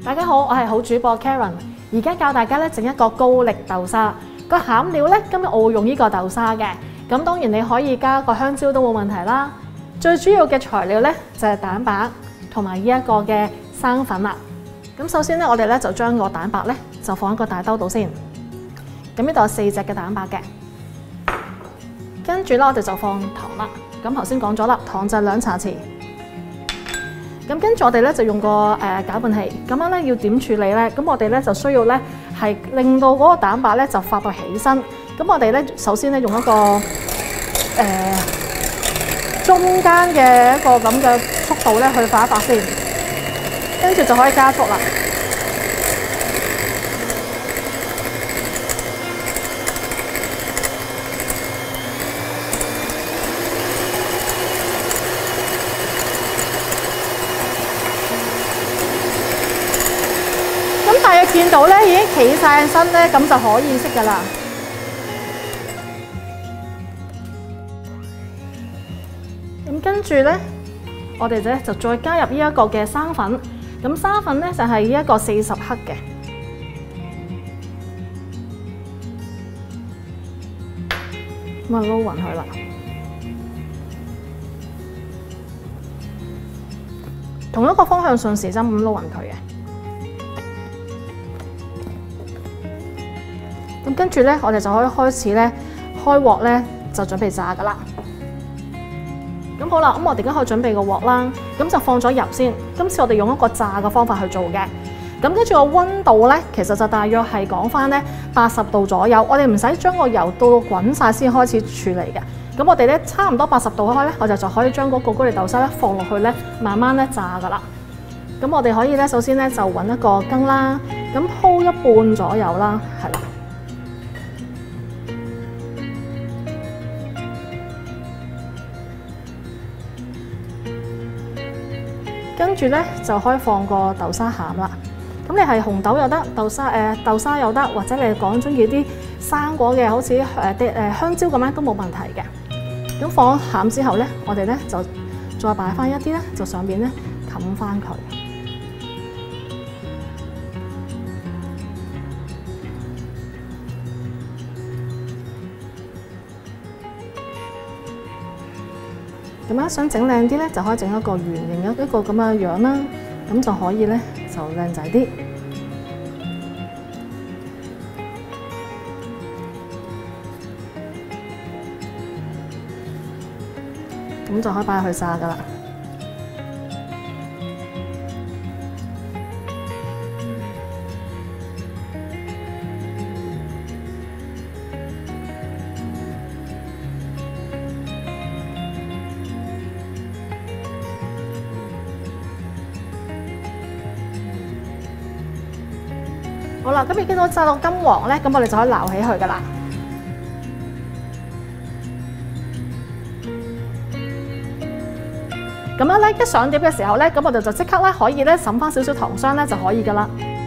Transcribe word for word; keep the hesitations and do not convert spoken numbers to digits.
大家好，我係好主播 Karen， 而家教大家咧整一個高力豆沙。個餡料咧，今日我會用呢個豆沙嘅。咁當然你可以加個香蕉都冇問題啦。最主要嘅材料咧就係蛋白同埋呢一個嘅生粉啦。咁首先咧，我哋咧就將個蛋白咧就放喺個大兜度先。咁呢度有四隻嘅蛋白嘅。跟住咧，我哋就放糖啦。咁頭先講咗啦，糖就係兩茶匙。咁跟住我哋咧就用個誒攪拌器，咁樣咧要點處理咧？咁我哋咧就需要咧係令到嗰個蛋白咧就發到起身。咁我哋咧首先咧用一個誒、呃、中間嘅一個咁嘅速度咧去發一發先，跟住就可以加速啦。大約見到咧已經企晒身咧，咁就可以熄㗎啦。咁跟住咧，我哋咧就再加入呢一個嘅生粉。咁生粉咧就係呢一個四十克嘅。咁啊撈勻佢啦。同一個方向順時針咁撈勻佢嘅。咁跟住咧，我哋就可以開始咧開鑊咧，就準備炸噶啦。咁好啦，咁我哋而家可以準備個鑊啦。咁就放咗油先。今次我哋用一個炸嘅方法去做嘅。咁跟住個溫度咧，其實就大約係講翻咧八十度左右。我哋唔使將個油到滾晒先開始處理嘅。咁我哋咧差唔多八十度開咧，我哋就可以將嗰個高力豆沙咧放落去咧，慢慢咧炸噶啦。咁我哋可以咧，首先咧就揾一個羹啦，咁鋪一半左右啦，係啦。跟住咧就可以放個豆沙餡啦。咁你係紅豆又得，豆沙誒、呃、豆沙又得，或者你講中意啲生果嘅，好似誒啲誒香蕉咁樣都冇問題嘅。咁放咗餡之後咧，我哋咧就再擺翻一啲咧，就上邊咧冚翻佢。咁樣想整靚啲咧，就可以整一個圓形嘅一個咁嘅樣啦，咁就可以咧就靚仔啲。咁就可以擺入去炸噶啦。好啦，咁已經到炸到金黃咧，咁我哋就可以撈起佢噶啦。咁樣咧，一上碟嘅時候咧，咁我哋就即刻咧可以咧滲翻少少糖霜咧就可以噶啦。